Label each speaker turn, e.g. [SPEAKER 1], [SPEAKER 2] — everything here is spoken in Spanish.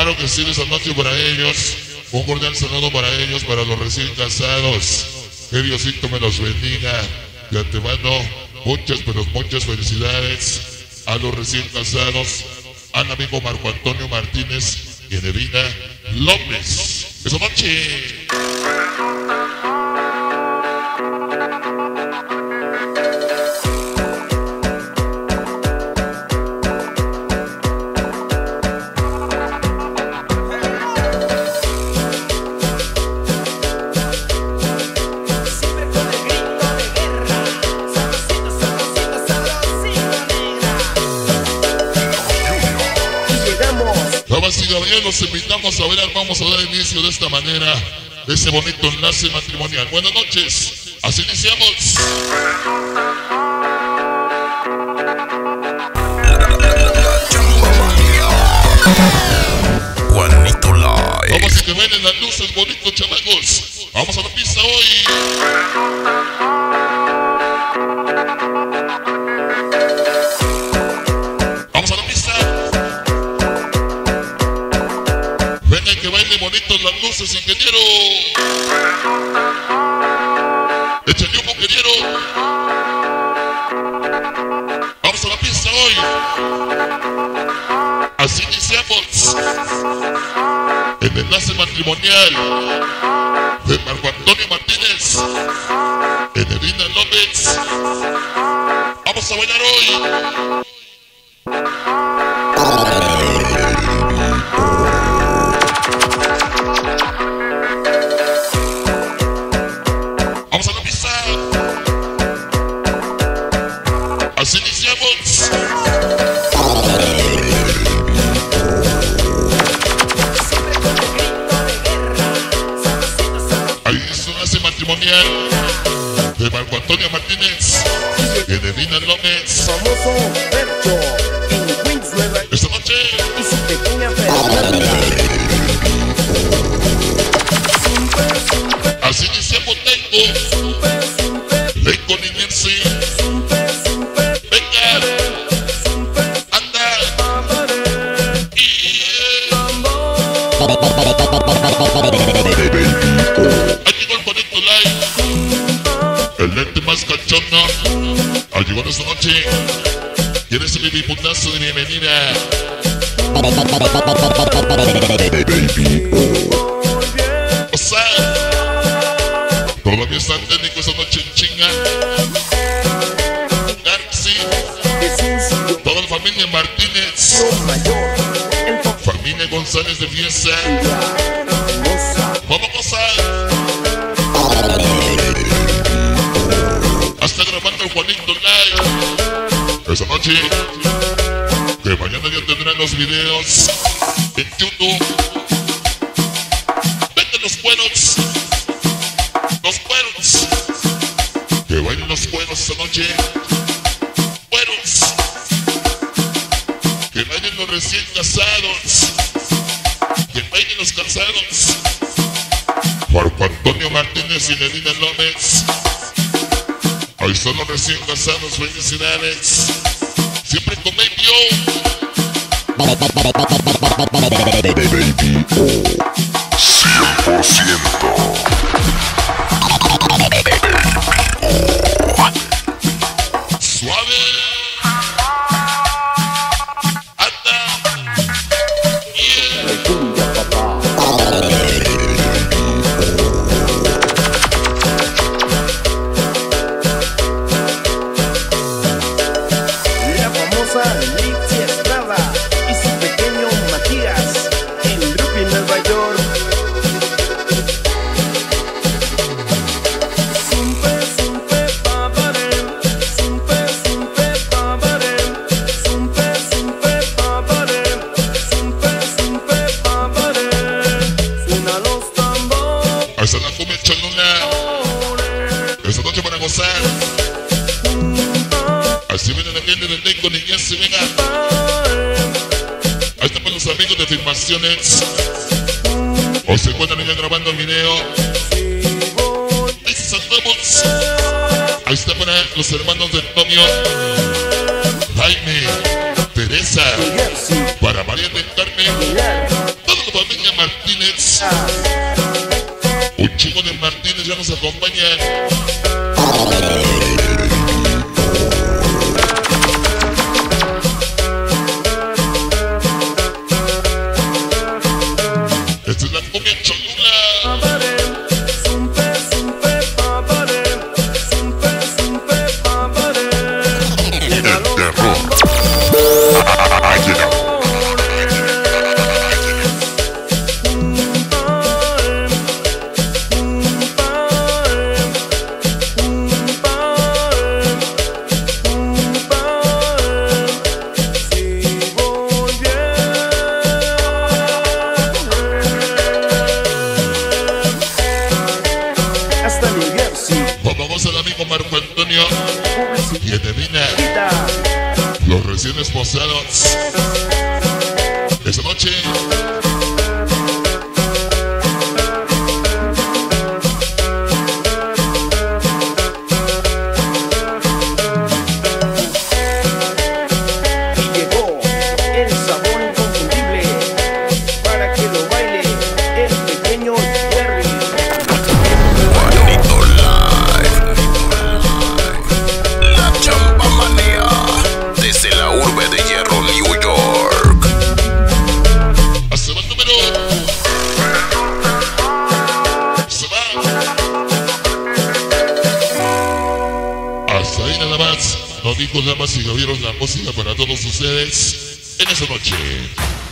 [SPEAKER 1] Claro que sí, esa noche para ellos. Un cordial saludo para ellos, para los recién casados. Que Diosito me los bendiga. De antemano, muchas, pero muchas felicidades a los recién casados, al amigo Marco Antonio Martínez y Nevina López. ¡Esa noche! Damas y caballeros, los invitamos a ver, vamos a dar inicio de esta manera, de ese bonito enlace matrimonial. Buenas noches, así iniciamos.
[SPEAKER 2] Juanito Live.
[SPEAKER 1] Vamos a que ven en las luces, bonitos chamacos. Vamos a la pista hoy. Vamos a la pista. Venga que baile bonitos las luces, ingeniero. Échale humo, ingeniero. Vamos a la pista hoy. Así iniciamos el enlace matrimonial de Marco Antonio Martínez y Nevina López. Vamos a bailar hoy. Vamos a la pista. Así iniciamos. Ahí es un enlace matrimonial de Marco Antonio Martínez y Nevina López.
[SPEAKER 3] Famoso Percho en Queens, Nueva York.
[SPEAKER 1] Esta noche
[SPEAKER 3] Y su pequeña Fernanda.
[SPEAKER 1] así iniciamos Tengo. Tengo Niñense. Venga. Anda. Y ahí llegó el bonito live. El lente más cachondo. Ahí llegó esta noche. ¿Quieres mi putazo de bienvenida? O sea, todavía está técnico esta noche en chinga. Claro que sí. Toda la familia Martínez, familia González de fiesta. Vamos a gozar. Hasta grabando el Juanito Live esa noche. Que mañana ya tendrán los videos en YouTube. Vengan los cueros. Los cueros. Que bailen los cueros esta noche. Cueros. Que bailen los recién casados. Que bailen los casados. Marco Antonio Martínez y Nevina López. Ahí están los recién casados. Felicidades. Siempre con Baby O.
[SPEAKER 2] Baby O 100%.
[SPEAKER 1] Suave. Anda. Yeah.
[SPEAKER 3] La famosa Lizzie Estrada y su pequeño Matías en Brooklyn, Nueva York.
[SPEAKER 1] Hasta la cumbia chaluna. Esta noche para gozar. Así viene la gente del Tengo Niñense, venga. Ahí están los amigos de Filmaciones. Hoy se encuentran ya grabando el video. Ahí se saltamos. Ahí está para los hermanos de Antonio, Jaime, Teresa, para María del Carmen. Todos Martínez. Un chico de Martínez ya nos acompaña. Esta es la cumbia Cholula.
[SPEAKER 2] El terror ha llegado.
[SPEAKER 1] Vamos al amigo Marco Antonio y Edevina, los recién esposados. Esta noche
[SPEAKER 3] Y llegó el sabor inconfundible para que lo baile el pequeño Jerry.
[SPEAKER 2] Juanito Live. La chamba manía. Desde la urbe de Hierro, New York.
[SPEAKER 1] se va el número. Se va. Hasta ahí nada más. No dijo damas y caballeros, la música para todos ustedes en esta noche.